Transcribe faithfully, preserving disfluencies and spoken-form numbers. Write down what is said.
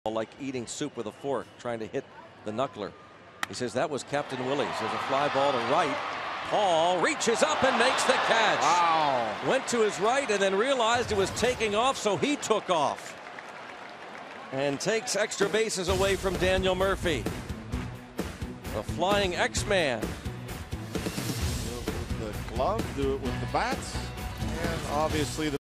like eating soup with a fork, trying to hit the knuckler. He says that was Captain Willie's. There's a fly ball to right. Paul reaches up and makes the catch. Wow. Went to his right and then realized it was taking off, so he took off. And takes extra bases away from Daniel Murphy. The flying X-Man. Do it with the glove, do it with the bats, and obviously the